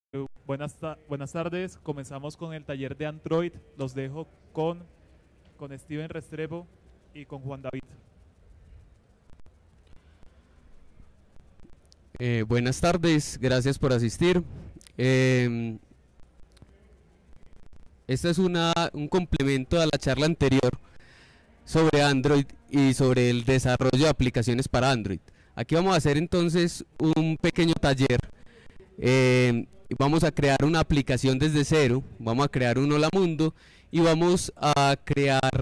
Buenas tardes, comenzamos con el taller de Android. Los dejo con Steven Restrepo y con Juan David. Buenas tardes, gracias por asistir. Esta es un complemento a la charla anterior sobre Android y sobre el desarrollo de aplicaciones para Android. Aquí vamos a hacer entonces un pequeño taller. Vamos a crear una aplicación desde cero, vamos a crear un Hola Mundo y vamos a crear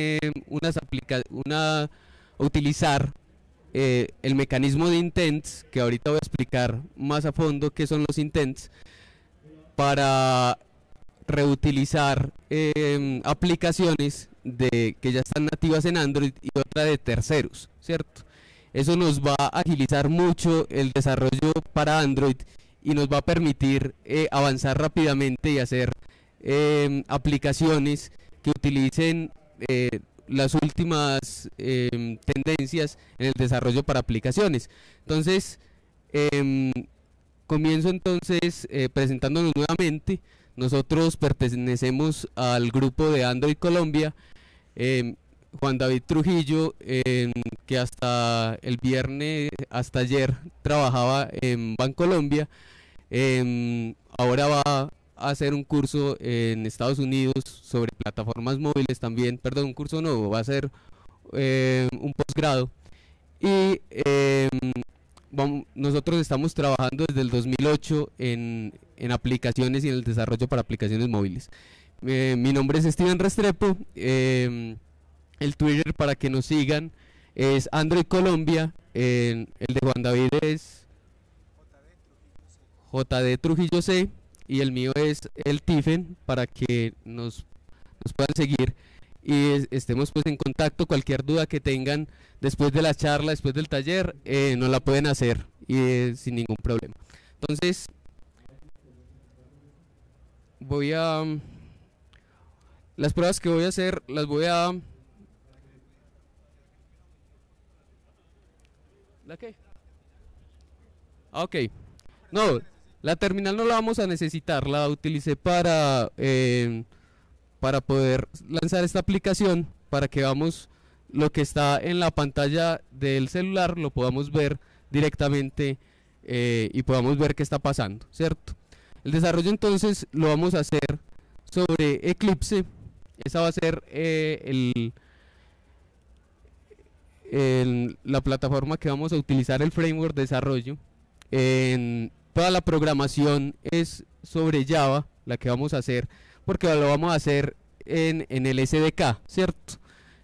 utilizar el mecanismo de intents, que ahorita voy a explicar más a fondo qué son los intents, para reutilizar aplicaciones que ya están nativas en Android y otra de terceros, ¿cierto? Eso nos va a agilizar mucho el desarrollo para Android y nos va a permitir avanzar rápidamente y hacer aplicaciones que utilicen las últimas tendencias en el desarrollo para aplicaciones. Entonces, comienzo entonces presentándonos nuevamente. Nosotros pertenecemos al grupo de Android Colombia. Juan David Trujillo, que hasta el viernes, hasta ayer, trabajaba en Bancolombia. Ahora va a hacer un curso en Estados Unidos sobre plataformas móviles también, perdón, un curso nuevo, va a hacer un posgrado. Y nosotros estamos trabajando desde el 2008 en aplicaciones y en el desarrollo para aplicaciones móviles. Mi nombre es Steven Restrepo. El Twitter para que nos sigan es Android Colombia. El de Juan David es JD Trujillo C y el mío es el Tifen, para que nos puedan seguir y estemos pues en contacto. Cualquier duda que tengan después de la charla, después del taller, nos la pueden hacer sin ningún problema. Entonces las pruebas que voy a hacer las voy a... ¿La qué? Ok. No, la terminal no la vamos a necesitar, la utilicé para poder lanzar esta aplicación, para que veamos lo que está en la pantalla del celular, lo podamos ver directamente y podamos ver qué está pasando, ¿cierto? El desarrollo entonces lo vamos a hacer sobre Eclipse. Esa va a ser la plataforma que vamos a utilizar, el framework de desarrollo. Toda la programación es sobre Java, la que vamos a hacer, porque lo vamos a hacer en el SDK, ¿cierto?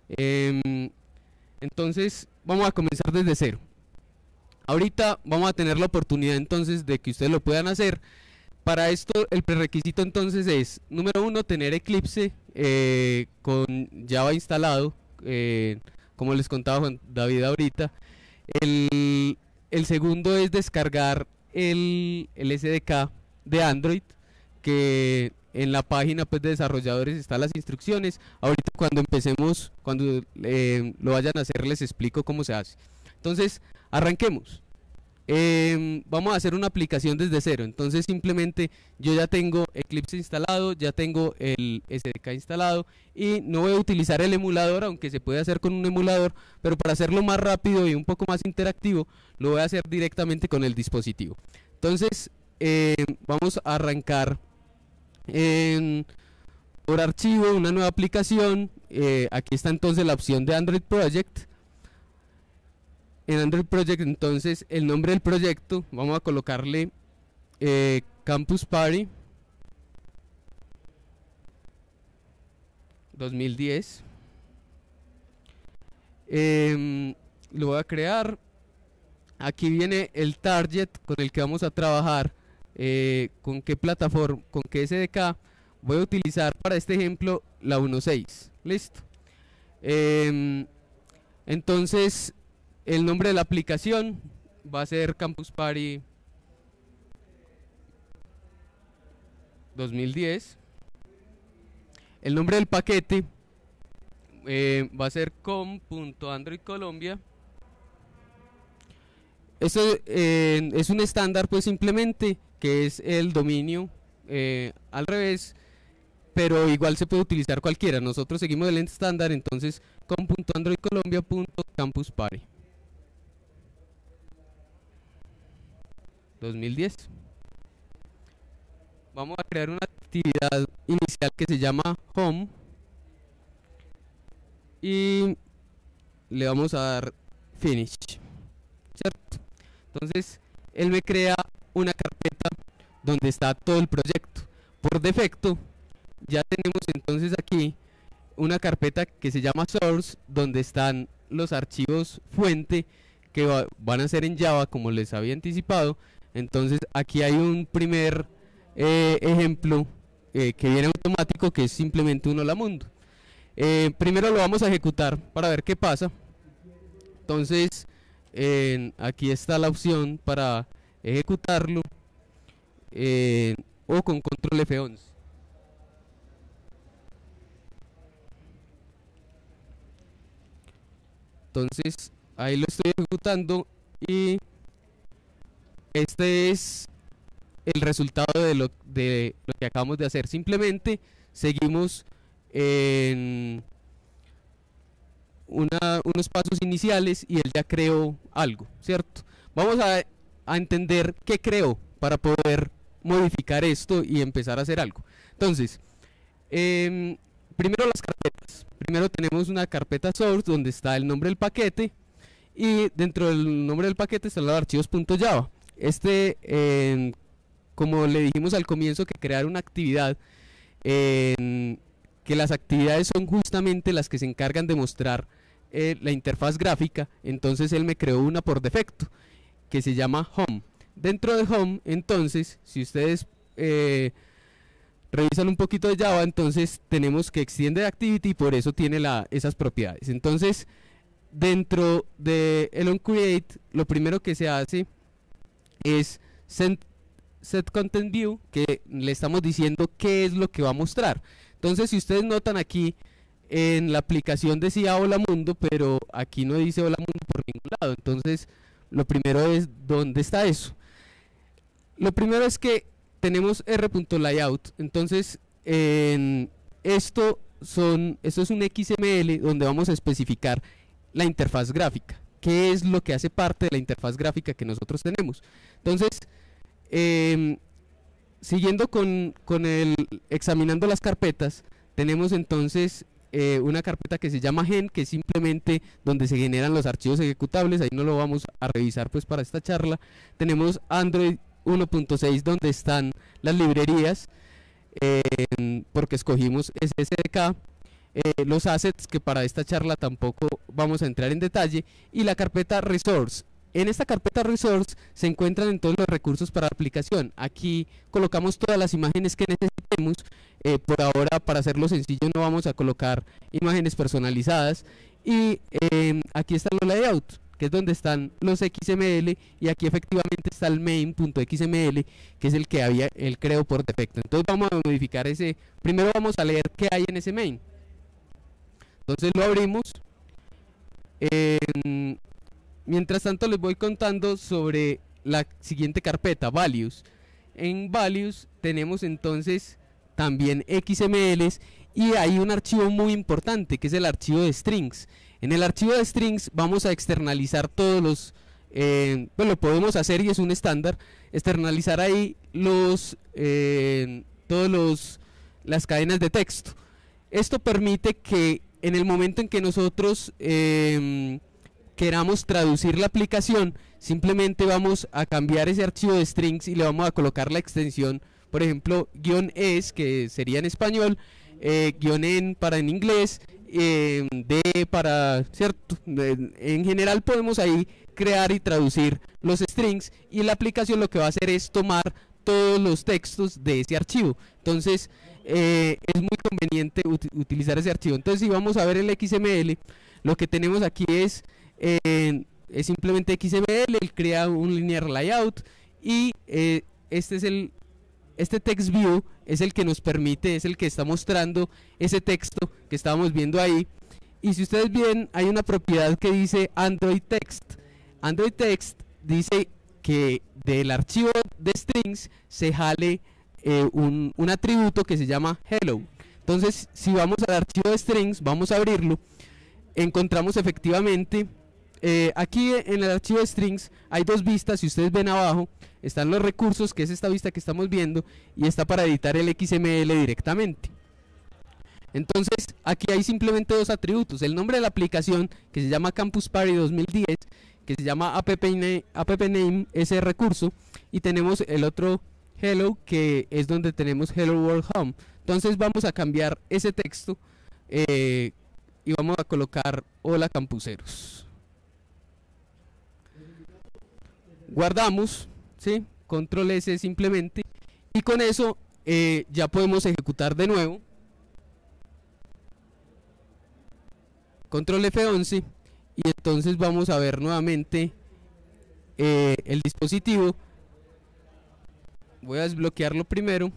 Entonces vamos a comenzar desde cero. Ahorita vamos a tener la oportunidad entonces de que ustedes lo puedan hacer. Para esto el prerequisito entonces es, número uno, tener Eclipse con Java instalado, como les contaba Juan David ahorita. El segundo es descargar el SDK de Android, que en la página pues de desarrolladores están las instrucciones. Ahorita cuando empecemos, cuando lo vayan a hacer, les explico cómo se hace. Entonces arranquemos. Vamos a hacer una aplicación desde cero. Entonces simplemente yo ya tengo Eclipse instalado, ya tengo el SDK instalado y no voy a utilizar el emulador, aunque se puede hacer con un emulador, pero para hacerlo más rápido y un poco más interactivo lo voy a hacer directamente con el dispositivo. Entonces vamos a arrancar por archivo una nueva aplicación. Aquí está entonces la opción de Android Project. En Android Project entonces el nombre del proyecto vamos a colocarle Campus Party 2010. Lo voy a crear. Aquí viene el target con el que vamos a trabajar, con qué plataforma, con qué SDK. Voy a utilizar para este ejemplo la 1.6. Listo. Entonces el nombre de la aplicación va a ser Campus Party 2010. El nombre del paquete va a ser com.androidcolombia. Esto es un estándar, pues simplemente que es el dominio al revés, pero igual se puede utilizar cualquiera. Nosotros seguimos el estándar, entonces com.androidcolombia.campusparty 2010. Vamos a crear una actividad inicial que se llama home y le vamos a dar finish, ¿cierto? Entonces él me crea una carpeta donde está todo el proyecto. Por defecto ya tenemos entonces aquí una carpeta que se llama source, donde están los archivos fuente que van a ser en Java, como les había anticipado. Entonces aquí hay un primer ejemplo que viene automático, que es simplemente un hola mundo. Primero lo vamos a ejecutar para ver qué pasa. Entonces aquí está la opción para ejecutarlo, o con control F11. Entonces ahí lo estoy ejecutando y este es el resultado de lo que acabamos de hacer. Simplemente seguimos en unos pasos iniciales y él ya creó algo, ¿cierto? Vamos a entender qué creó para poder modificar esto y empezar a hacer algo. Entonces, primero las carpetas. Primero tenemos una carpeta source donde está el nombre del paquete, y dentro del nombre del paquete están los archivos .java. Como le dijimos al comienzo, que crear una actividad, que las actividades son justamente las que se encargan de mostrar la interfaz gráfica. Entonces él me creó una por defecto que se llama home. Dentro de home, entonces, si ustedes revisan un poquito de Java, entonces tenemos que extiende activity y por eso tiene esas propiedades. Entonces dentro de el onCreate, lo primero que se hace es set content view, que le estamos diciendo qué es lo que va a mostrar. Entonces, si ustedes notan aquí en la aplicación decía hola mundo, pero aquí no dice hola mundo por ningún lado. Entonces lo primero es ¿dónde está eso? Lo primero es que tenemos r.layout. Entonces esto es un XML donde vamos a especificar la interfaz gráfica, qué es lo que hace parte de la interfaz gráfica que nosotros tenemos. Entonces siguiendo con examinando las carpetas, tenemos entonces una carpeta que se llama gen, que es simplemente donde se generan los archivos ejecutables. Ahí no lo vamos a revisar pues para esta charla. Tenemos Android 1.6 donde están las librerías, porque escogimos SSDK, los assets, que para esta charla tampoco vamos a entrar en detalle, y la carpeta resource. En esta carpeta resource se encuentran en todos los recursos para la aplicación. Aquí colocamos todas las imágenes que necesitemos. Por ahora, para hacerlo sencillo, no vamos a colocar imágenes personalizadas. Y aquí están los layouts, que es donde están los XML, y aquí efectivamente está el main.xml, que es el que él creó por defecto. Entonces vamos a modificar ese. Primero vamos a leer qué hay en ese main. Entonces lo abrimos. Mientras tanto les voy contando sobre la siguiente carpeta, values. En values tenemos entonces también XMLs, y hay un archivo muy importante que es el archivo de strings. En el archivo de strings vamos a externalizar todos los, pues lo podemos hacer y es un estándar, externalizar ahí las cadenas de texto. Esto permite que en el momento en que nosotros queramos traducir la aplicación, simplemente vamos a cambiar ese archivo de strings y le vamos a colocar la extensión, por ejemplo, -es, que sería en español, -en para en inglés, D para, ¿cierto? En general podemos ahí crear y traducir los strings, y la aplicación lo que va a hacer es tomar todos los textos de ese archivo. Entonces es muy conveniente utilizar ese archivo. Entonces, si vamos a ver el XML, lo que tenemos aquí es simplemente XML. Él crea un linear layout, y este text view es el que nos permite, es el que está mostrando ese texto que estábamos viendo ahí. Y si ustedes ven, hay una propiedad que dice Android Text. Android Text dice que del archivo de strings se jale un atributo que se llama hello. Entonces, si vamos al archivo de strings, vamos a abrirlo, encontramos efectivamente aquí en el archivo de strings hay dos vistas. Si ustedes ven abajo, están los recursos, que es esta vista que estamos viendo, y está para editar el XML directamente. Entonces, aquí hay simplemente dos atributos: el nombre de la aplicación, que se llama Campus Party 2010, que se llama appname, ese recurso, y tenemos el otro hello, que es donde tenemos hello world home. Entonces vamos a cambiar ese texto y vamos a colocar hola campuseros. Guardamos, ¿sí? Control S simplemente, y con eso ya podemos ejecutar de nuevo. Control F11, y entonces vamos a ver nuevamente el dispositivo. Voy a desbloquearlo primero.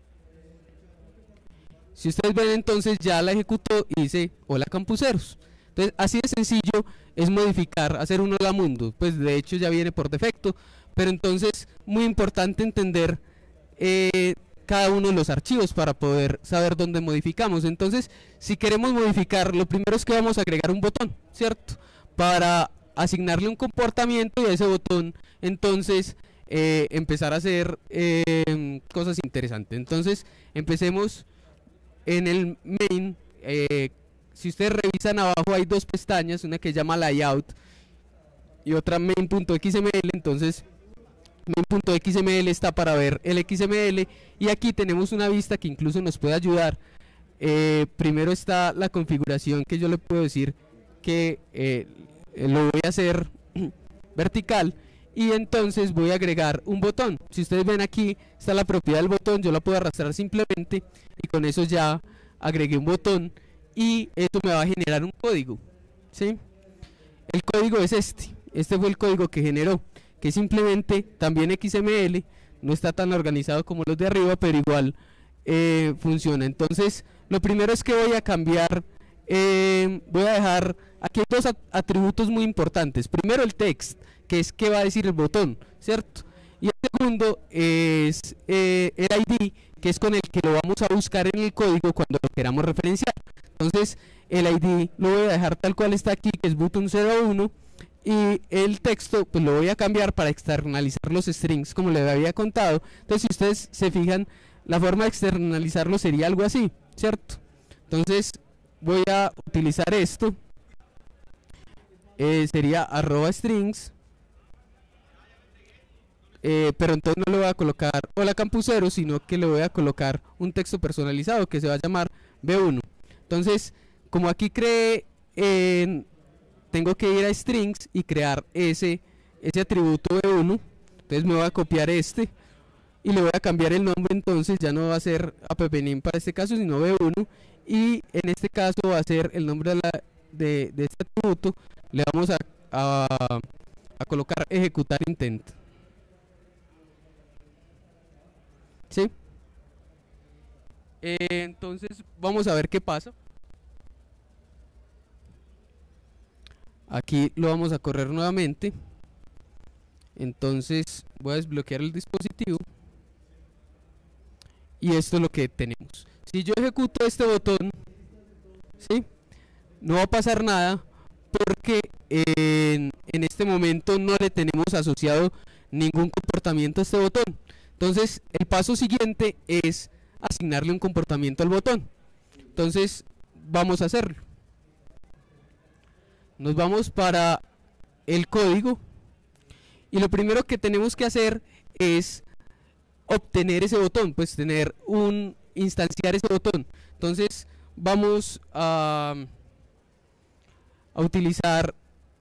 Si ustedes ven, entonces ya la ejecutó y dice hola campuseros. Entonces, así de sencillo es modificar, hacer un hola mundo. Pues de hecho ya viene por defecto, pero entonces muy importante entender cada uno de los archivos para poder saber dónde modificamos. Entonces, si queremos modificar, lo primero es que vamos a agregar un botón, ¿cierto? Para asignarle un comportamiento, y a ese botón entonces empezar a hacer cosas interesantes. Entonces, empecemos en el main. Si ustedes revisan abajo, hay dos pestañas, una que se llama layout y otra main.xml. entonces main.xml está para ver el XML, y aquí tenemos una vista que incluso nos puede ayudar. Primero está la configuración, que yo le puedo decir que lo voy a hacer vertical, y entonces voy a agregar un botón. Si ustedes ven, aquí está la propiedad del botón, yo la puedo arrastrar simplemente, y con eso ya agregué un botón, y esto me va a generar un código, ¿sí? El código es este fue el código que generó, que simplemente también XML, no está tan organizado como los de arriba, pero igual funciona. Entonces, lo primero es que voy a cambiar, voy a dejar, aquí hay dos atributos muy importantes. Primero, el text, que es qué va a decir el botón, ¿cierto? Y el segundo es el ID, que es con el que lo vamos a buscar en el código cuando lo queramos referenciar. Entonces, el ID lo voy a dejar tal cual está aquí, que es button01, y el texto pues lo voy a cambiar para externalizar los strings, como les había contado. Entonces, si ustedes se fijan, la forma de externalizarlo sería algo así, ¿cierto? Entonces, voy a utilizar esto, sería @strings, pero entonces no le voy a colocar hola campusero, sino que le voy a colocar un texto personalizado que se va a llamar B1. Entonces, como aquí creé, tengo que ir a strings y crear ese atributo B1. Entonces me voy a copiar este y le voy a cambiar el nombre. Entonces ya no va a ser appname para este caso, sino B1, y en este caso va a ser el nombre de este atributo. Le vamos a colocar ejecutar intent, ¿sí? Entonces vamos a ver qué pasa. Aquí lo vamos a correr nuevamente. Entonces voy a desbloquear el dispositivo, y esto es lo que tenemos. Si yo ejecuto este botón, ¿sí?, no va a pasar nada, porque en este momento no le tenemos asociado ningún comportamiento a este botón. Entonces, el paso siguiente es asignarle un comportamiento al botón. Entonces, vamos a hacerlo. Nos vamos para el código, y lo primero que tenemos que hacer es obtener ese botón, pues instanciar ese botón. Entonces vamos a utilizar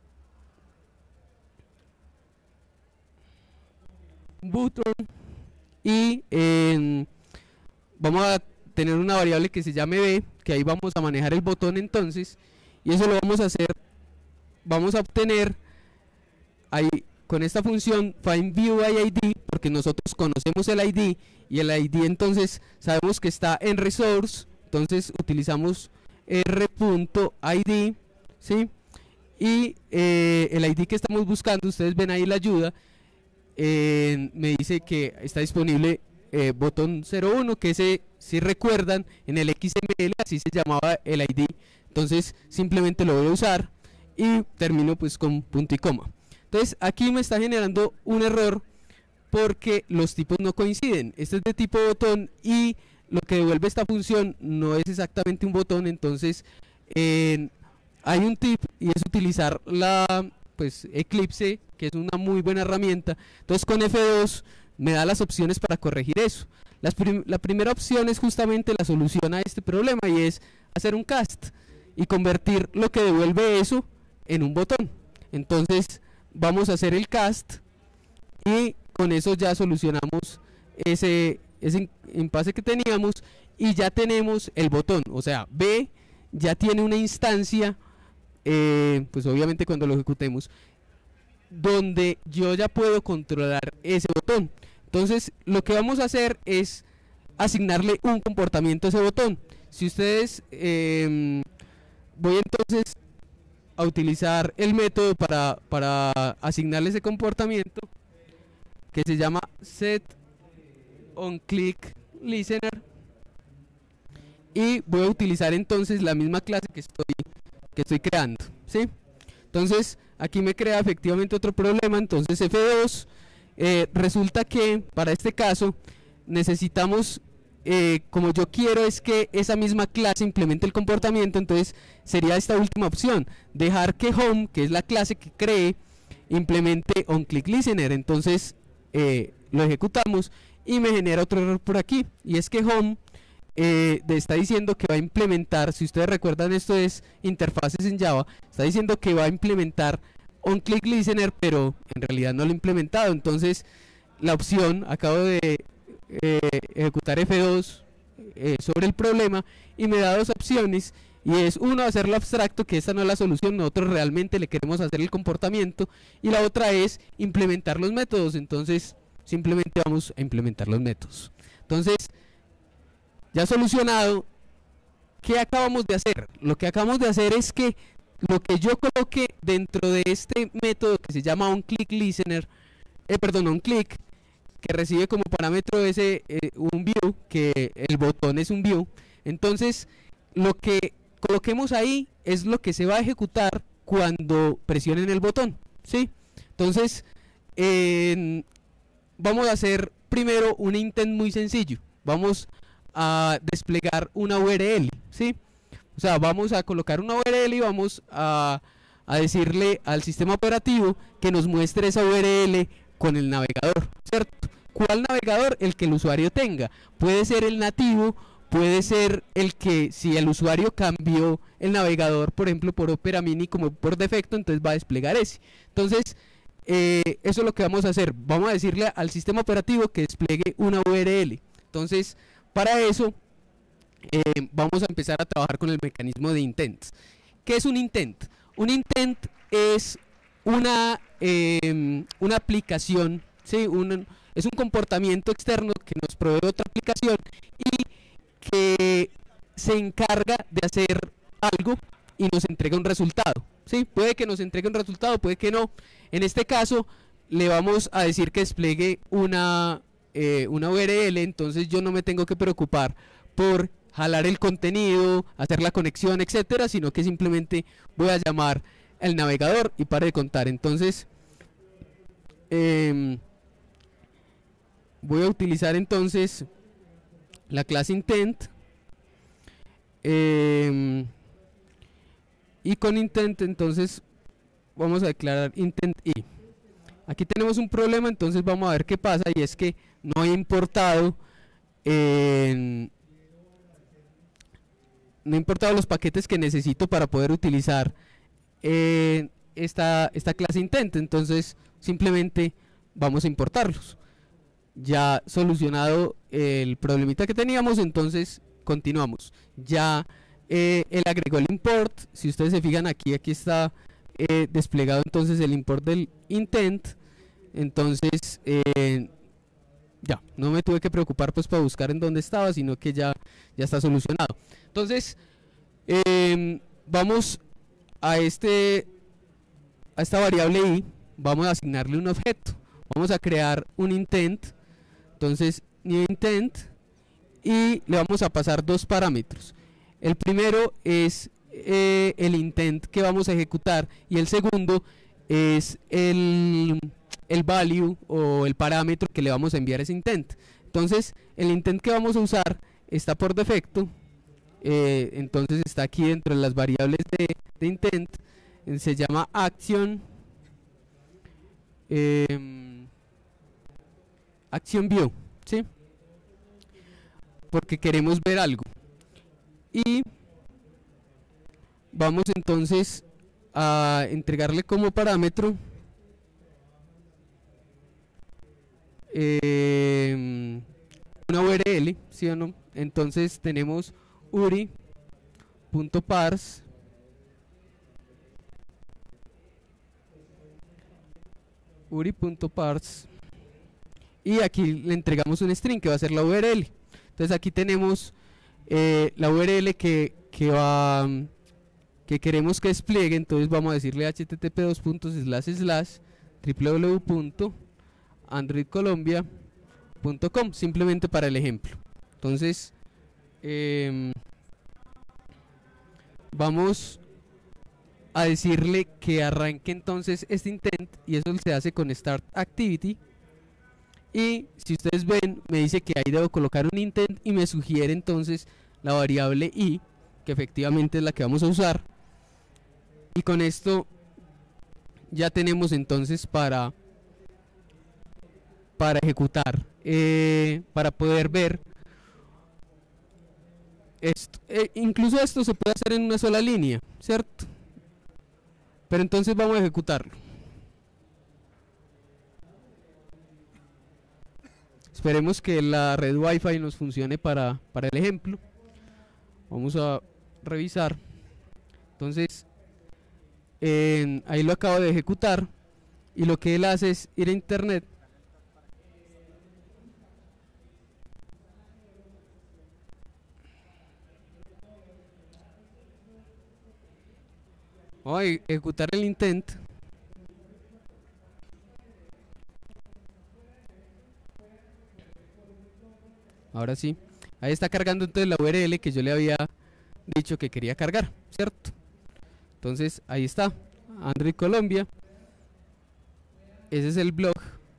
button, y vamos a tener una variable que se llame b, que ahí vamos a manejar el botón entonces, y eso lo vamos a hacer. Vamos a obtener ahí con esta función find view by ID, porque nosotros conocemos el ID, y el ID entonces sabemos que está en resource. Entonces utilizamos r.id, ¿sí? Y el ID que estamos buscando, ustedes ven ahí la ayuda, me dice que está disponible botón 01, que ese, si recuerdan, en el XML así se llamaba el ID. Entonces simplemente lo voy a usar y termino pues con punto y coma. Entonces aquí me está generando un error porque los tipos no coinciden. Este es de tipo botón y lo que devuelve esta función no es exactamente un botón. Entonces hay un tip y es utilizar pues Eclipse, que es una muy buena herramienta. Entonces con F2 me da las opciones para corregir eso. La primera opción es justamente la solución a este problema y es hacer un cast y convertir lo que devuelve eso en un botón. Entonces vamos a hacer el cast y con eso ya solucionamos ese impasse que teníamos y ya tenemos el botón. O sea, B ya tiene una instancia, pues obviamente cuando lo ejecutemos, donde yo ya puedo controlar ese botón. Entonces lo que vamos a hacer es asignarle un comportamiento a ese botón. Si ustedes voy entonces a utilizar el método para asignarle ese comportamiento, que se llama setOnClickListener, y voy a utilizar entonces la misma clase que estoy creando, ¿sí? Entonces aquí me crea efectivamente otro problema. Entonces F2, resulta que para este caso necesitamos, como yo quiero es que esa misma clase implemente el comportamiento, entonces sería esta última opción, dejar que home, que es la clase que cree, implemente onClickListener. Entonces lo ejecutamos y me genera otro error por aquí, y es que home está diciendo que va a implementar, si ustedes recuerdan, esto es interfaces en Java, está diciendo que va a implementar onClickListener, pero en realidad no lo ha implementado. Entonces la opción, acabo de ejecutar F2 sobre el problema y me da dos opciones, y es uno, hacerlo abstracto, que esta no es la solución, nosotros realmente le queremos hacer el comportamiento, y la otra es implementar los métodos. Entonces simplemente vamos a implementar los métodos. Entonces ya solucionado, ¿qué acabamos de hacer? Lo que acabamos de hacer es que lo que yo coloqué dentro de este método que se llama onClickListener, onClick, que recibe como parámetro ese un view, que el botón es un view. Entonces lo que coloquemos ahí es lo que se va a ejecutar cuando presionen el botón, ¿sí? Entonces vamos a hacer primero un intent muy sencillo. Vamos a desplegar una URL, ¿sí? O sea, vamos a colocar una URL y vamos a decirle al sistema operativo que nos muestre esa URL con el navegador, ¿cierto? ¿Cuál navegador? El que el usuario tenga. Puede ser el nativo, puede ser el que, si el usuario cambió el navegador, por ejemplo, por Opera Mini como por defecto, entonces va a desplegar ese. Entonces, eso es lo que vamos a hacer. Vamos a decirle al sistema operativo que despliegue una URL. Entonces, para eso vamos a empezar a trabajar con el mecanismo de intents. ¿Qué es un intent? Un intent es una aplicación, ¿sí? Es un comportamiento externo que nos provee otra aplicación y que se encarga de hacer algo y nos entrega un resultado, ¿sí? Puede que nos entregue un resultado, puede que no. En este caso le vamos a decir que despliegue una URL, entonces yo no me tengo que preocupar por jalar el contenido, hacer la conexión, etcétera, sino que simplemente voy a llamar el navegador y pare de contar. Entonces voy a utilizar entonces la clase intent, y con intent entonces vamos a declarar intent i. Aquí tenemos un problema, entonces vamos a ver qué pasa, y es que no he importado los paquetes que necesito para poder utilizar esta clase intent. Entonces simplemente vamos a importarlos. Ya solucionado el problemita que teníamos, entonces continuamos. Ya él agregó el import. Si ustedes se fijan aquí está desplegado entonces el import del intent. Entonces ya no me tuve que preocupar pues para buscar en dónde estaba, sino que ya está solucionado. Entonces vamos a esta variable i, vamos a asignarle un objeto. vamos a crear un intent. Entonces new intent, y le vamos a pasar dos parámetros. El primero es el intent que vamos a ejecutar, y el segundo es el value o el parámetro que le vamos a enviar a ese intent. Entonces el intent que vamos a usar está por defecto, entonces está aquí dentro de las variables de intent, se llama action action view, ¿sí? Porque queremos ver algo. Y vamos entonces a entregarle como parámetro una URL, ¿sí o no? Entonces tenemos uri.parse y aquí le entregamos un string que va a ser la URL. Entonces aquí tenemos la URL que queremos que despliegue. Entonces vamos a decirle http://www.androidcolombia.com, simplemente para el ejemplo. Entonces vamos a decirle que arranque entonces este intent, y eso se hace con start activity. Y si ustedes ven, me dice que ahí debo colocar un intent y me sugiere entonces la variable i, que efectivamente es la que vamos a usar. Y con esto ya tenemos entonces para ejecutar, para poder ver esto. Incluso esto se puede hacer en una sola línea, ¿cierto? Pero entonces vamos a ejecutarlo. Esperemos que la red Wi-Fi nos funcione para el ejemplo. Vamos a revisar. Entonces ahí lo acabo de ejecutar, y lo que él hace es ir a internet vamos a ejecutar el intent. Ahora sí, ahí está cargando entonces la URL que yo le había dicho que quería cargar, ¿cierto? Entonces ahí está, Android Colombia. Ese es el blog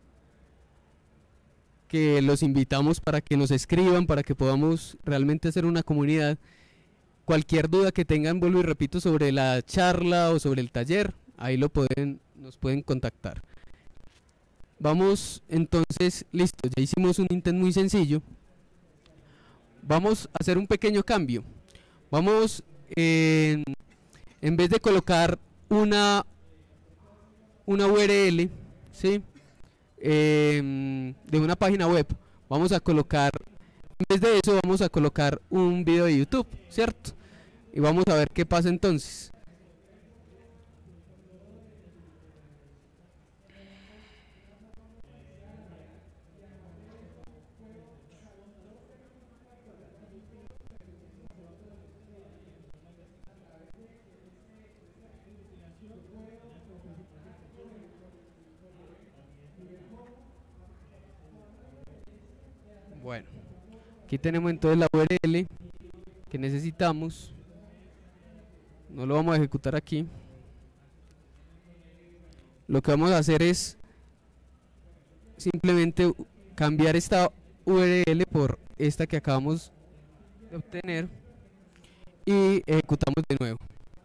que los invitamos para que nos escriban, para que podamos realmente hacer una comunidad. Cualquier duda que tengan, vuelvo y repito, sobre la charla o sobre el taller, ahí nos pueden contactar. Vamos entonces, listo, ya hicimos un intent muy sencillo. Vamos a hacer un pequeño cambio. Vamos, en vez de colocar una URL, ¿sí? De una página web, vamos a colocar, en vez de eso vamos a colocar un video de YouTube, ¿cierto? Y vamos a ver qué pasa entonces. Bueno, aquí tenemos entonces la URL que necesitamos. No lo vamos a ejecutar aquí. Lo que vamos a hacer es simplemente cambiar esta URL por esta que acabamos de obtener y ejecutamos de nuevo.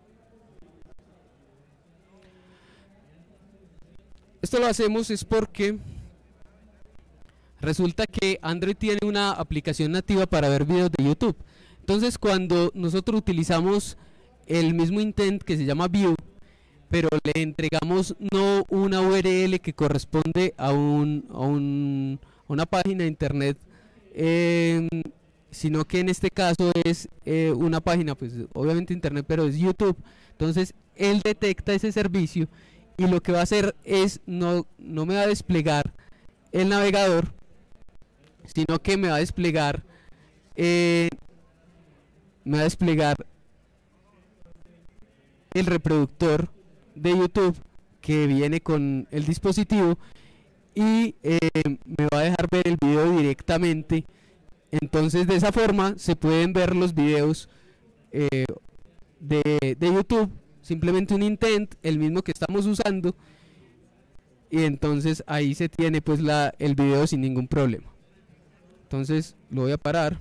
Esto lo hacemos es porque resulta que Android tiene una aplicación nativa para ver videos de YouTube. Entonces cuando nosotros utilizamos el mismo intent que se llama view, pero le entregamos no una URL que corresponde a una página de internet, sino que en este caso es una página, pues obviamente internet, pero es YouTube. Entonces él detecta ese servicio y lo que va a hacer es no me va a desplegar el navegador, sino que me va a desplegar el reproductor de YouTube que viene con el dispositivo, y me va a dejar ver el video directamente. Entonces de esa forma se pueden ver los videos de YouTube, simplemente un intent, el mismo que estamos usando, y entonces ahí se tiene pues el video sin ningún problema. Entonces lo voy a parar.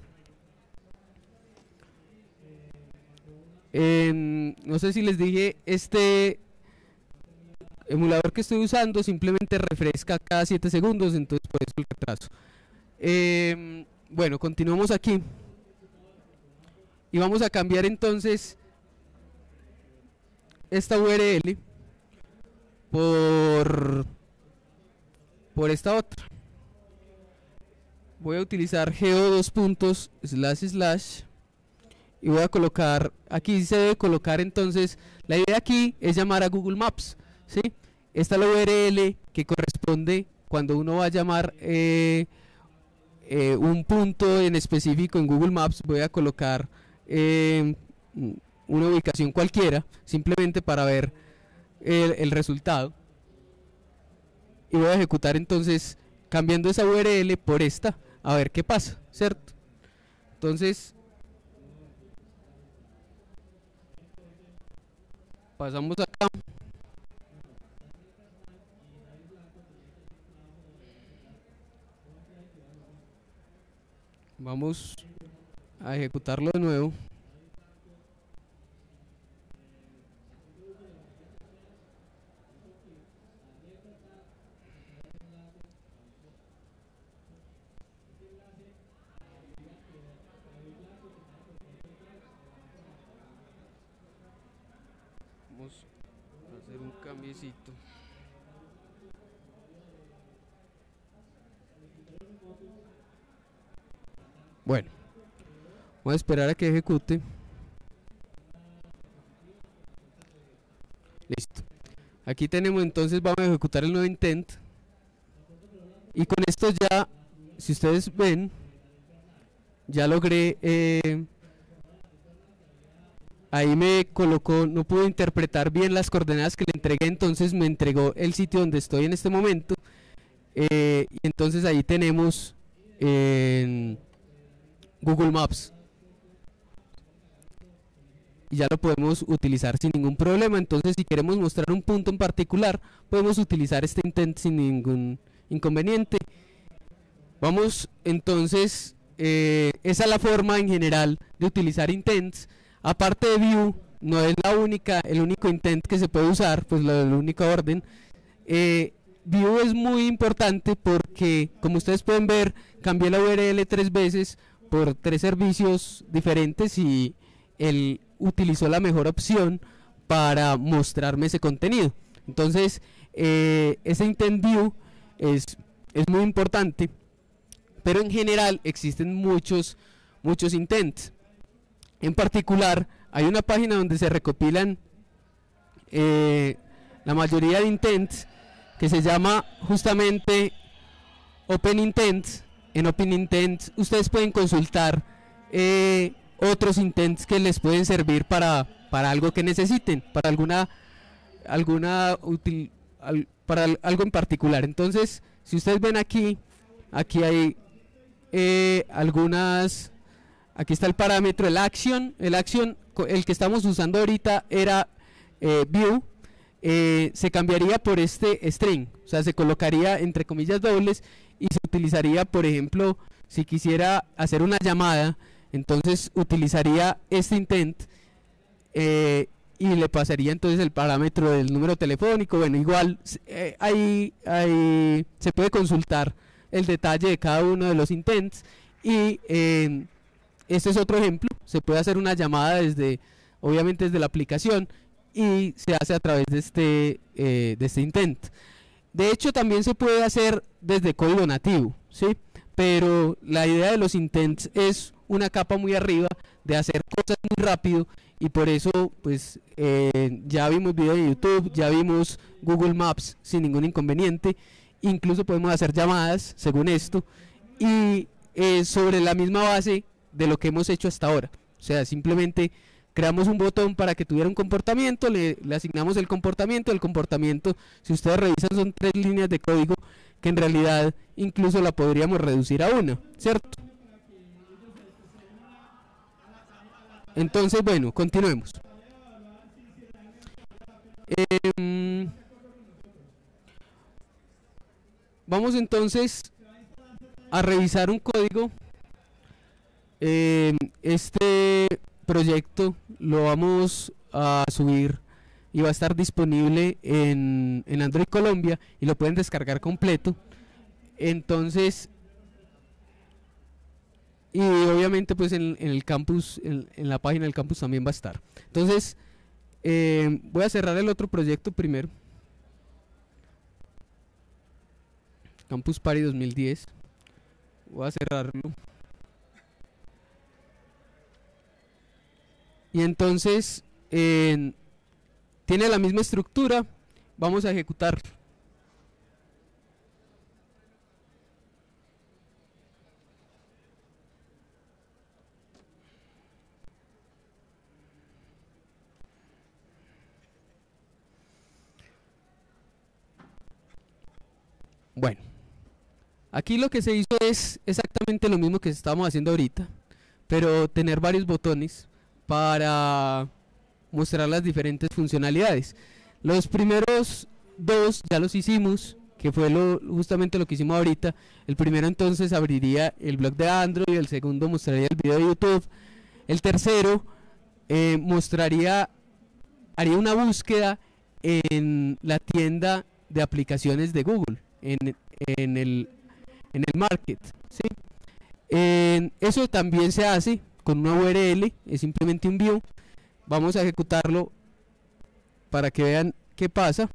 No sé si les dije, este emulador que estoy usando simplemente refresca cada 7 segundos, entonces por eso el retraso. Bueno, continuamos aquí y vamos a cambiar entonces esta URL por esta otra. Voy a utilizar geo / y voy a colocar, aquí se debe colocar, entonces la idea aquí es llamar a Google Maps, ¿sí? Esta es la URL que corresponde cuando uno va a llamar un punto en específico en Google Maps. Voy a colocar una ubicación cualquiera, simplemente para ver el resultado, y voy a ejecutar entonces cambiando esa URL por esta, a ver qué pasa, ¿cierto? Entonces pasamos acá, vamos a ejecutarlo de nuevo. Vamos a hacer un cambiecito. Bueno, voy a esperar a que ejecute. Listo. Aquí tenemos, entonces vamos a ejecutar el nuevo intent. Y con esto ya, si ustedes ven, ya logré, ahí me colocó, no pude interpretar bien las coordenadas que le entregué, entonces me entregó el sitio donde estoy en este momento. Y entonces ahí tenemos en Google Maps, y ya lo podemos utilizar sin ningún problema. Entonces si queremos mostrar un punto en particular, podemos utilizar este intent sin ningún inconveniente. Vamos entonces, esa es la forma en general de utilizar intents. Aparte de view, no es el único intent que se puede usar, pues la única orden. View es muy importante porque, como ustedes pueden ver, cambié la URL 3 veces por 3 servicios diferentes y él utilizó la mejor opción para mostrarme ese contenido. Entonces ese intent view es muy importante, pero en general existen muchos intents. En particular hay una página donde se recopilan la mayoría de intents, que se llama justamente Open Intents. En Open Intents ustedes pueden consultar otros intents que les pueden servir para algo que necesiten, para para algo en particular. Entonces, si ustedes ven aquí hay algunas, aquí está el parámetro, el action, el que estamos usando ahorita era view. Se cambiaría por este string, o sea, se colocaría entre comillas dobles y se utilizaría, por ejemplo, si quisiera hacer una llamada, entonces utilizaría este intent y le pasaría entonces el parámetro del número telefónico. Bueno, igual ahí se puede consultar el detalle de cada uno de los intents. Y este es otro ejemplo, se puede hacer una llamada obviamente desde la aplicación, y se hace a través de este intent. De hecho, también se puede hacer desde código nativo, ¿sí? Pero la idea de los intents es una capa muy arriba de hacer cosas muy rápido, y por eso pues ya vimos video de YouTube, ya vimos Google Maps sin ningún inconveniente, incluso podemos hacer llamadas según esto, y sobre la misma base de lo que hemos hecho hasta ahora. O sea, simplemente creamos un botón para que tuviera un comportamiento, le asignamos el comportamiento, si ustedes revisan son 3 líneas de código que en realidad incluso la podríamos reducir a una, ¿cierto? Entonces, bueno, continuemos. Vamos entonces a revisar un código. Este proyecto lo vamos a subir y va a estar disponible en Android Colombia y lo pueden descargar completo. Entonces, y obviamente pues en el campus, en la página del campus también va a estar. Entonces, voy a cerrar el otro proyecto primero. Campus Party 2010. Voy a cerrarlo. Y entonces tiene la misma estructura. Vamos a ejecutarlo. Bueno, aquí lo que se hizo es exactamente lo mismo que estábamos haciendo ahorita, pero tener varios botones para mostrar las diferentes funcionalidades. Los primeros dos ya los hicimos, que fue justamente lo que hicimos ahorita. El primero entonces abriría el blog de Android, el segundo mostraría el video de YouTube, el tercero haría una búsqueda en la tienda de aplicaciones de Google, en el market, ¿sí? Eso también se hace con una URL, es simplemente un view. Vamos a ejecutarlo para que vean qué pasa.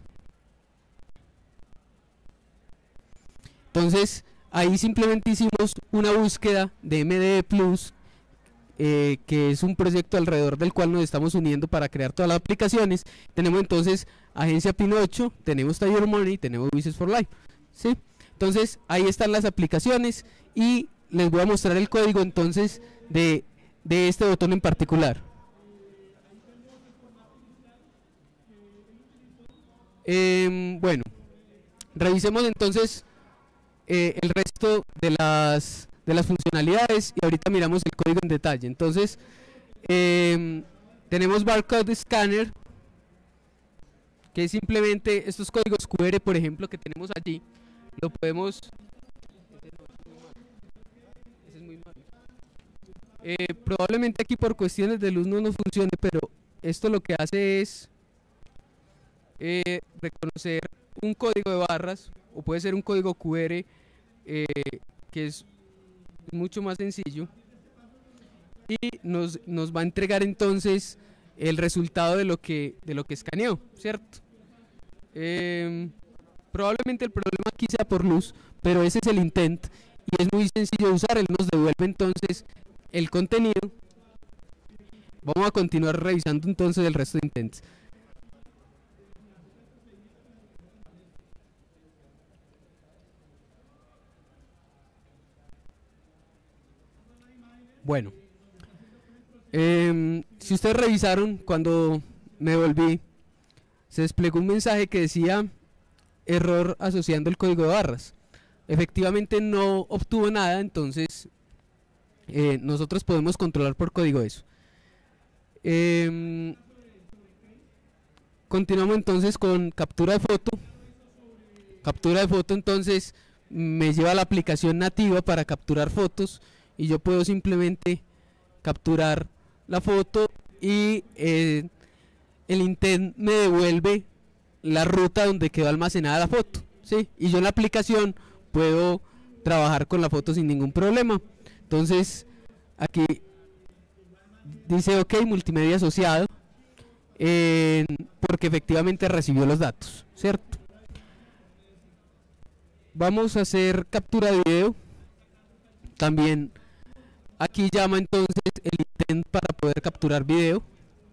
Entonces ahí simplemente hicimos una búsqueda de MDE Plus, que es un proyecto alrededor del cual nos estamos uniendo para crear todas las aplicaciones. Tenemos entonces Agencia Pinocho, tenemos Taller Money, tenemos Business for Life, ¿sí? Entonces ahí están las aplicaciones y les voy a mostrar el código entonces de este botón en particular. Bueno, revisemos entonces el resto de las funcionalidades y ahorita miramos el código en detalle. Entonces tenemos Barcode Scanner, que es simplemente estos códigos QR, por ejemplo, que tenemos allí. Lo podemos... Ese es muy malo. Probablemente aquí por cuestiones de luz no nos funcione, pero esto lo que hace es reconocer un código de barras, o puede ser un código QR, que es mucho más sencillo, y nos va a entregar entonces el resultado de lo que escaneó, ¿cierto? Probablemente el problema aquí sea por luz, pero ese es el intent y es muy sencillo de usar. Él nos devuelve entonces el contenido. Vamos a continuar revisando entonces el resto de intents. Bueno, si ustedes revisaron, cuando me volví, se desplegó un mensaje que decía error asociando el código de barras. Efectivamente no obtuvo nada, entonces nosotros podemos controlar por código eso. Continuamos entonces con captura de foto. Captura de foto entonces me lleva a la aplicación nativa para capturar fotos y yo puedo simplemente capturar la foto y el intent me devuelve la ruta donde quedó almacenada la foto, ¿sí? Y yo en la aplicación puedo trabajar con la foto sin ningún problema. Entonces aquí dice OK, multimedia asociado, porque efectivamente recibió los datos, ¿cierto? Vamos a hacer captura de video. También aquí llama entonces el intent para poder capturar video.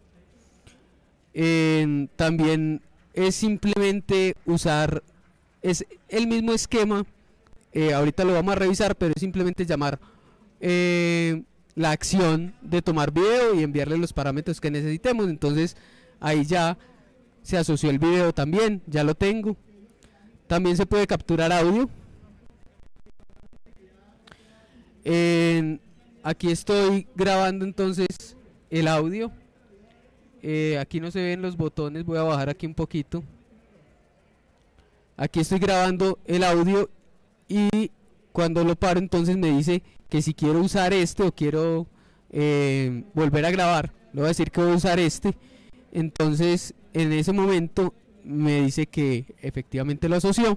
También es simplemente usar, es el mismo esquema, ahorita lo vamos a revisar, pero es simplemente llamar la acción de tomar video y enviarle los parámetros que necesitemos. Entonces ahí ya se asoció el video también, ya lo tengo. También se puede capturar audio. Aquí estoy grabando entonces el audio. Aquí no se ven los botones, voy a bajar aquí un poquito. Aquí estoy grabando el audio y cuando lo paro entonces me dice que si quiero usar este o quiero volver a grabar. Le voy a decir que voy a usar este. Entonces en ese momento me dice que efectivamente lo asoció.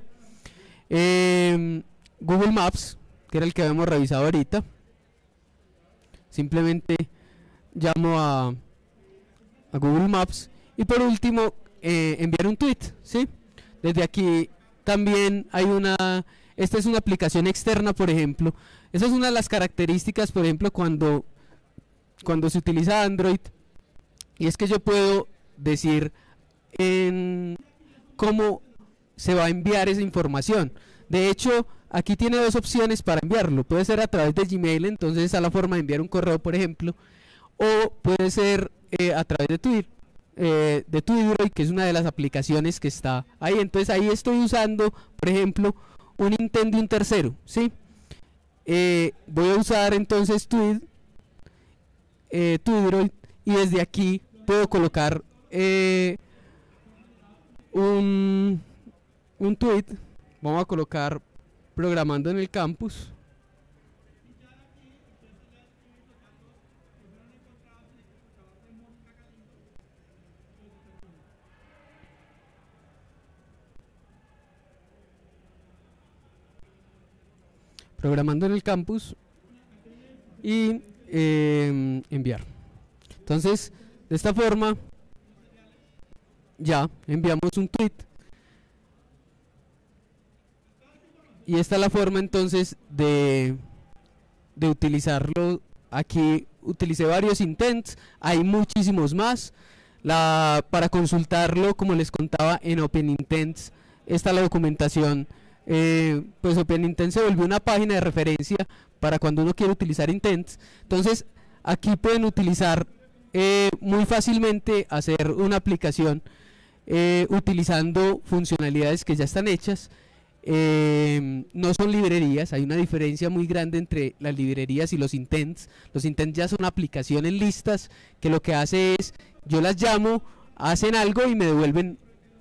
Google Maps, que era el que habíamos revisado ahorita. Simplemente llamo a Google Maps y por último enviar un tweet, ¿sí? Desde aquí también hay esta es una aplicación externa, por ejemplo. Esa es una de las características, por ejemplo, cuando se utiliza Android, y es que yo puedo decir cómo se va a enviar esa información. De hecho, aquí tiene dos opciones para enviarlo. Puede ser a través de Gmail, entonces está la forma de enviar un correo, por ejemplo, o puede ser a través de Twitter, que es una de las aplicaciones que está ahí. Entonces ahí estoy usando, por ejemplo, un intent de un tercero, ¿sí? Voy a usar entonces Twitter, y desde aquí puedo colocar un tweet. Vamos a colocar programando en el campus. Programando en el campus y enviar. Entonces, de esta forma ya enviamos un tweet. Y esta es la forma entonces de utilizarlo. Aquí utilicé varios intents, hay muchísimos más. Para consultarlo, como les contaba, en OpenIntents está la documentación. Pues OpenIntents se volvió una página de referencia para cuando uno quiere utilizar intents. Entonces aquí pueden utilizar muy fácilmente, hacer una aplicación utilizando funcionalidades que ya están hechas. No son librerías, hay una diferencia muy grande entre las librerías y los intents. Los intents ya son aplicaciones listas que lo que hace es, yo las llamo, hacen algo y me devuelven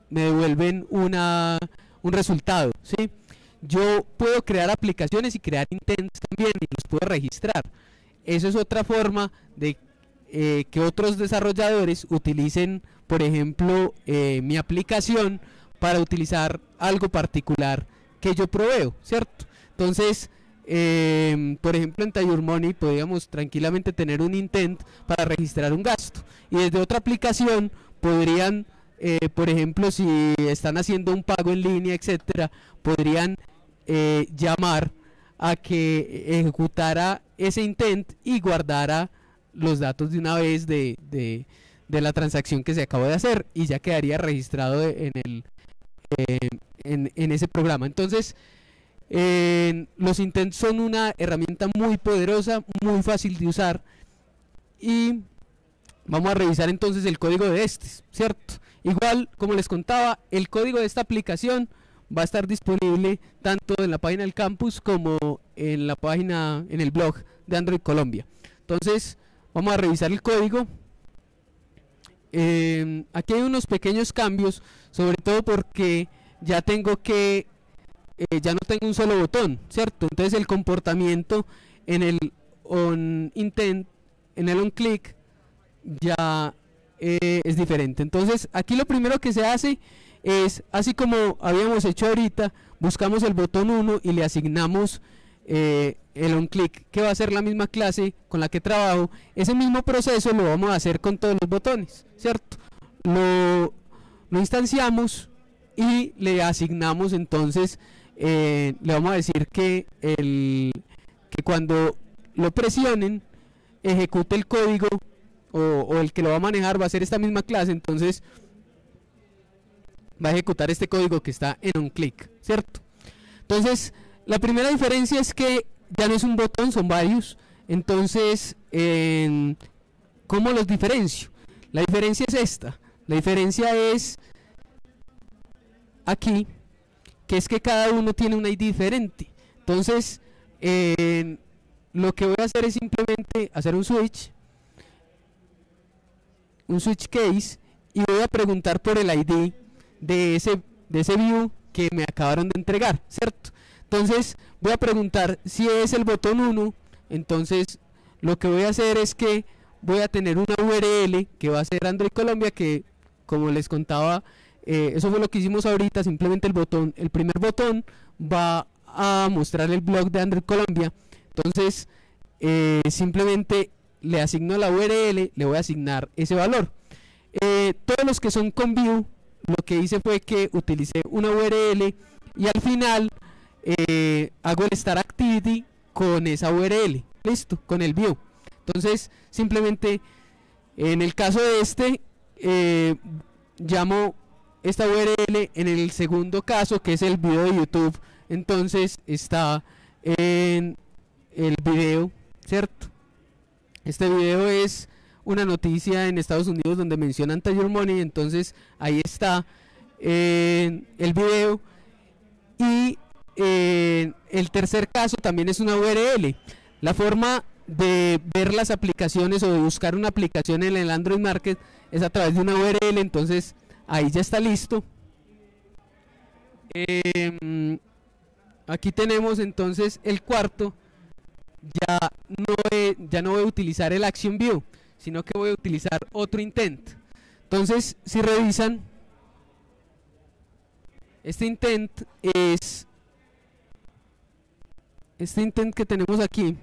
un resultado, ¿sí? Yo puedo crear aplicaciones y crear intents también y los puedo registrar. Eso es otra forma de que otros desarrolladores utilicen, por ejemplo, mi aplicación para utilizar algo particular que yo proveo, ¿cierto? Entonces, por ejemplo, en Tire Money podríamos tranquilamente tener un intent para registrar un gasto, y desde otra aplicación podrían, por ejemplo, si están haciendo un pago en línea, etcétera, podrían llamar a que ejecutara ese intent y guardara los datos de una vez de la transacción que se acabó de hacer, y ya quedaría registrado en ese programa. Entonces los intents son una herramienta muy poderosa, muy fácil de usar, y vamos a revisar entonces el código de ¿cierto? Igual, como les contaba, el código de esta aplicación va a estar disponible tanto en la página del campus como en la página, en el blog de Android Colombia. Entonces vamos a revisar el código. Aquí hay unos pequeños cambios, sobre todo porque ya ya no tengo un solo botón, ¿cierto? Entonces el comportamiento en el onIntent, en el onClick, ya es diferente. Entonces aquí lo primero que se hace es, así como habíamos hecho ahorita, buscamos el botón 1 y le asignamos el onClick, que va a ser la misma clase con la que trabajo. Ese mismo proceso lo vamos a hacer con todos los botones, ¿cierto? Lo instanciamos y le asignamos entonces, le vamos a decir que cuando lo presionen ejecute el código, o el que lo va a manejar va a ser esta misma clase. Entonces va a ejecutar este código que está en onClick, ¿cierto? Entonces la primera diferencia es que ya no es un botón, son varios. Entonces, ¿cómo los diferencio? La diferencia es esta. La diferencia es aquí, que es que cada uno tiene un ID diferente. Entonces, lo que voy a hacer es simplemente hacer un switch case, y voy a preguntar por el ID de ese view que me acabaron de entregar, ¿cierto? Entonces voy a preguntar si es el botón 1. Entonces lo que voy a hacer es que voy a tener una URL que va a ser Android Colombia, que como les contaba, eso fue lo que hicimos ahorita. Simplemente el primer botón va a mostrar el blog de Android Colombia. Entonces simplemente le asigno la URL, le voy a asignar ese valor. Todos los que son con view, lo que hice fue que utilicé una URL y al final hago el start activity con esa URL, listo, con el view. Entonces simplemente en el caso de llamo esta URL. En el segundo caso, que es el video de YouTube, entonces está en el video, ¿cierto? Este video es una noticia en Estados Unidos donde mencionan Tiger Money, entonces ahí está el video. Y el tercer caso también es una URL. La forma de ver las aplicaciones o de buscar una aplicación en el Android Market es a través de una URL, entonces ahí ya está listo. Aquí tenemos entonces el cuarto. Ya no voy a utilizar el Action View, sino que voy a utilizar otro intent. Entonces, si revisan, este intent que tenemos aquí,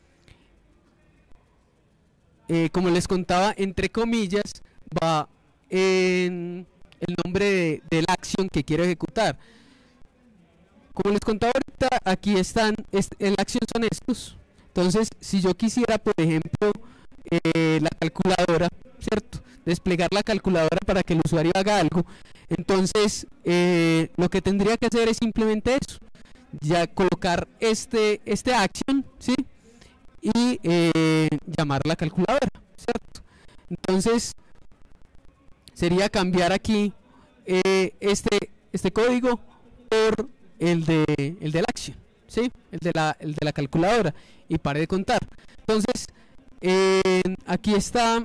como les contaba, entre comillas, va en el nombre del action que quiero ejecutar. Como les contaba ahorita, aquí están, el action son estos. Entonces, si yo quisiera, por ejemplo, la calculadora, ¿cierto? Desplegar la calculadora para que el usuario haga algo, entonces lo que tendría que hacer es simplemente eso, ya colocar este action, ¿sí? Y llamar la calculadora, ¿cierto? Entonces sería cambiar aquí este código por el del action, ¿sí? El de la calculadora, y pare de contar. Entonces aquí está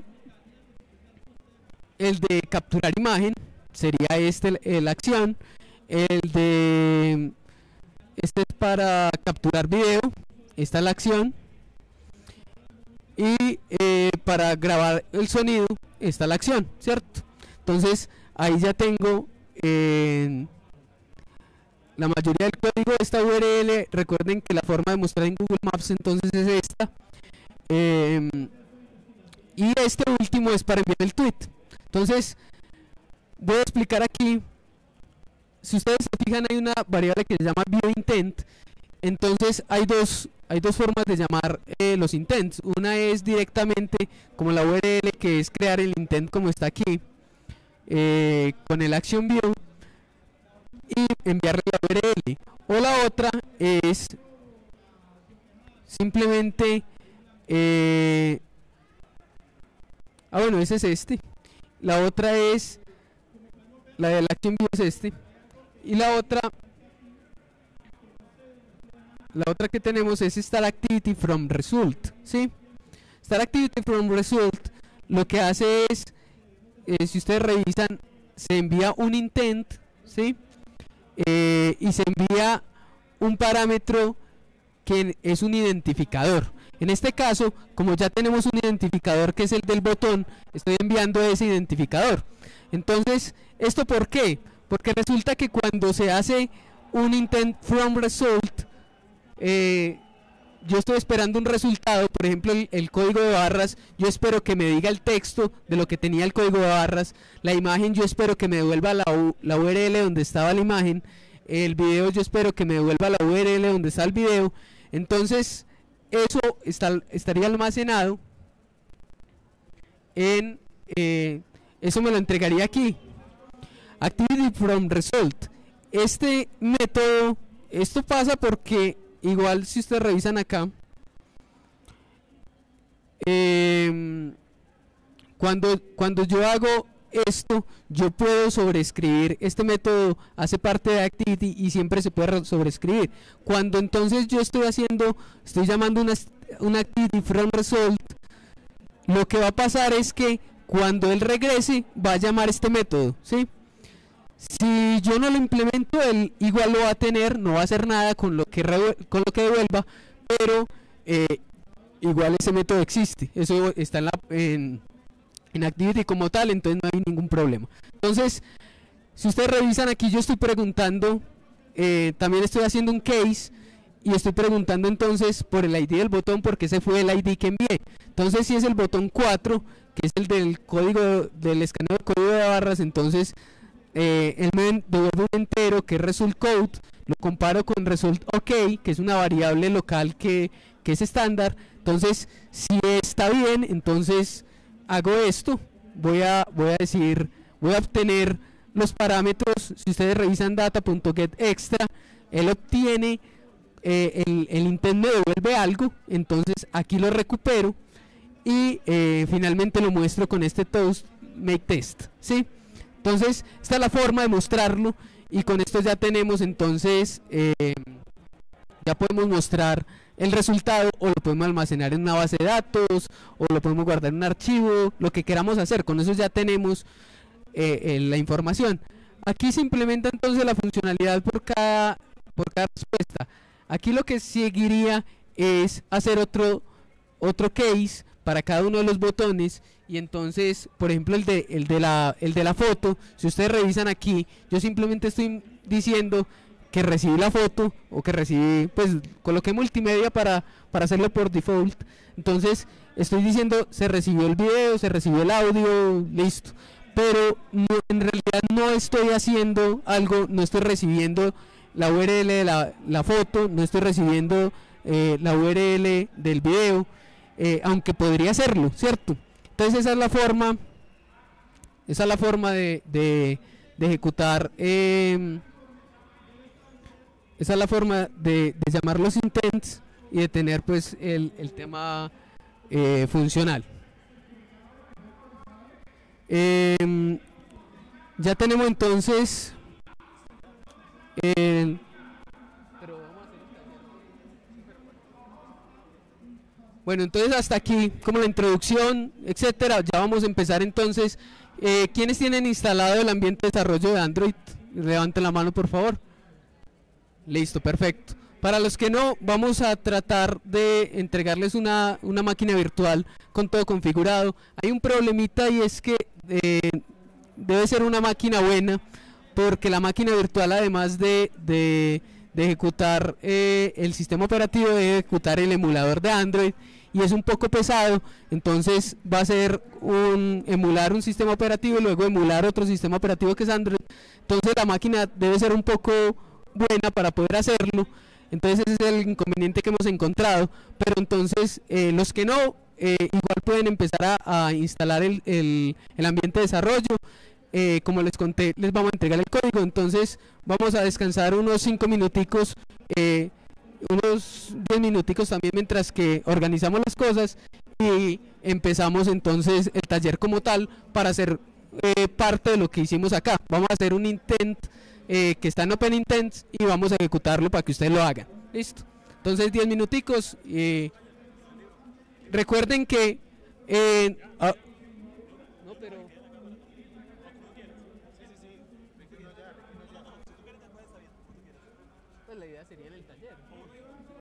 el de capturar imagen, sería la acción. Este es para capturar video, esta es la acción. Y para grabar el sonido, esta es la acción, ¿cierto? Entonces ahí ya tengo la mayoría del código de esta URL. Recuerden que la forma de mostrar en Google Maps entonces es esta. Y este último es para enviar el tweet. Entonces voy a explicar aquí. Si ustedes se fijan, hay una variable que se llama viewIntent. Entonces hay dos formas de llamar los intents. Una es directamente como la URL, que es crear el intent como está aquí, con el action view, y enviarle la URL. O la otra es simplemente bueno, ese es este. La otra es la del action view, es este. Y la otra que tenemos es start activity from result, ¿sí? Start activity from result lo que hace es, si ustedes revisan, se envía un intent, ¿sí? Y se envía un parámetro que es un identificador. En este caso, como ya tenemos un identificador que es el del botón, estoy enviando ese identificador. Entonces, ¿esto por qué? Porque resulta que cuando se hace un intent from result, yo estoy esperando un resultado. Por ejemplo, el código de barras, yo espero que me diga el texto de lo que tenía el código de barras. La imagen, yo espero que me devuelva la URL donde estaba la imagen. El video, yo espero que me devuelva la URL donde está el video. Entonces eso estaría almacenado en eso me lo entregaría aquí, activity from result. Este método, esto pasa porque igual si ustedes revisan acá, cuando yo hago esto, yo puedo sobreescribir. Este método hace parte de activity y siempre se puede sobreescribir. Cuando entonces yo estoy llamando un activity from result, lo que va a pasar es que cuando él regrese va a llamar este método, ¿sí? Si yo no lo implemento, él igual lo va a tener, no va a hacer nada con lo que devuelva, pero igual ese método existe, eso está en activity como tal, entonces no hay ningún problema. Entonces, si ustedes revisan aquí, yo estoy preguntando, también estoy haciendo un case y estoy preguntando entonces por el ID del botón, porque ese fue el ID que envié. Entonces, si es el botón 4, que es el del código, del escaneo de código de barras, entonces él me devuelve un entero que es result code, lo comparo con result OK, que es una variable local que es estándar. Entonces, si está bien, entonces hago esto, voy a obtener los parámetros. Si ustedes revisan data.getExtra, él obtiene el intent me devuelve algo, entonces aquí lo recupero y finalmente lo muestro con este toast make test, ¿sí? Entonces esta es la forma de mostrarlo, y con esto ya tenemos entonces ya podemos mostrar el resultado, o lo podemos almacenar en una base de datos, o lo podemos guardar en un archivo, lo que queramos hacer. Con eso ya tenemos la información. Aquí se implementa entonces la funcionalidad por cada respuesta. Aquí lo que seguiría es hacer otro case para cada uno de los botones, y entonces, por ejemplo, el de la foto, si ustedes revisan aquí, yo simplemente estoy diciendo que recibí la foto, o que recibí, pues coloqué multimedia para hacerlo por default. Entonces estoy diciendo se recibió el video, se recibió el audio, listo, pero no, en realidad no estoy haciendo algo, no estoy recibiendo la URL de la foto, no estoy recibiendo la URL del video, aunque podría hacerlo, ¿cierto? Entonces esa es la forma de ejecutar, esa es la forma de llamar los intents y de tener pues el tema funcional. Ya tenemos entonces bueno, entonces hasta aquí como la introducción, etcétera. Ya vamos a empezar entonces. ¿Quiénes tienen instalado el ambiente de desarrollo de Android? Levanten la mano, por favor. Listo, perfecto. Para los que no, vamos a tratar de entregarles una máquina virtual con todo configurado. Hay un problemita, y es que debe ser una máquina buena, porque la máquina virtual, además de ejecutar el sistema operativo, debe ejecutar el emulador de Android, y es un poco pesado. Entonces va a ser emular un sistema operativo y luego emular otro sistema operativo que es Android. Entonces la máquina debe ser un poco buena para poder hacerlo. Entonces ese es el inconveniente que hemos encontrado. Pero entonces los que no, igual pueden empezar a instalar el ambiente de desarrollo. Como les conté, les vamos a entregar el código. Entonces vamos a descansar unos 5 minuticos, unos 10 minuticos también, mientras que organizamos las cosas, y empezamos entonces el taller como tal para hacer parte de lo que hicimos acá. Vamos a hacer un intent que está en Open Intents, y vamos a ejecutarlo para que ustedes lo hagan. Listo. Entonces 10 minuticos. Recuerden que